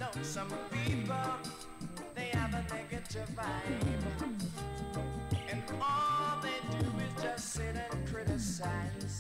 know some people, they have a negative vibe, and all they do is just sit and criticize.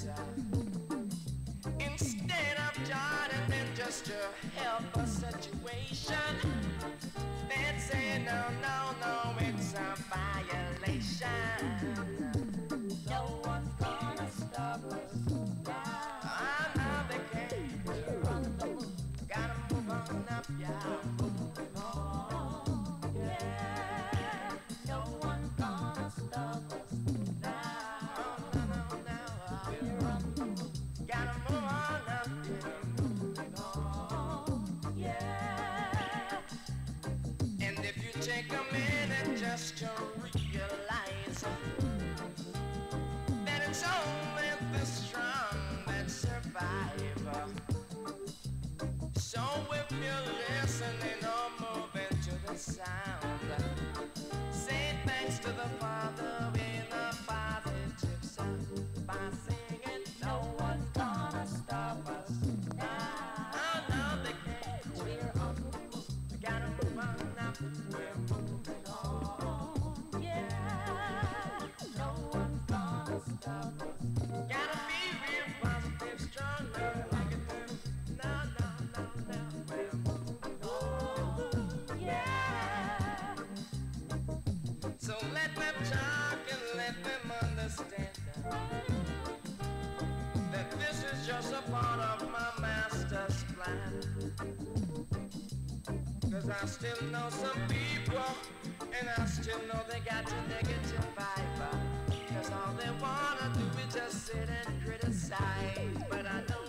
Instead of joining in just to help a situation, they'd say no, no, no, it's a violation. No one's gonna stop us now. I know they can't. We're on the move. Gotta move on up, yeah. Moving on, yeah. No one's gonna stop us now. Oh, no, no, no. We're on the move. Gotta move on up, yeah. Moving on, yeah. And if you take a minute just to realize that it's only the strong that survive. So if you're listening or moving to the sound, say thanks to the Father in a positive sound by singing, no one's gonna stop us now. Oh no, they can't. We're on the move. We gotta move on up. We're moving on. Yeah. No one's gonna stop us. Gotta be real positive, strong, like a girl. No, no, no, no. We're moving on. Yeah. So let them talk and let them understand that this is just a part of my master's plan. 'Cause I still know some people, and I still know they got a negative vibe. 'Cause all they wanna do is just sit and criticize. But I know